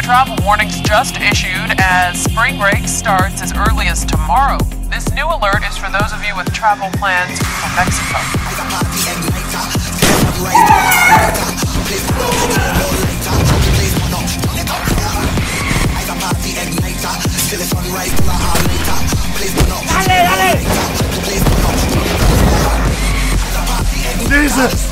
travel warnings just issued as spring break starts as early as tomorrow. This new alert is for those of you with travel plans from Mexico. Jesus!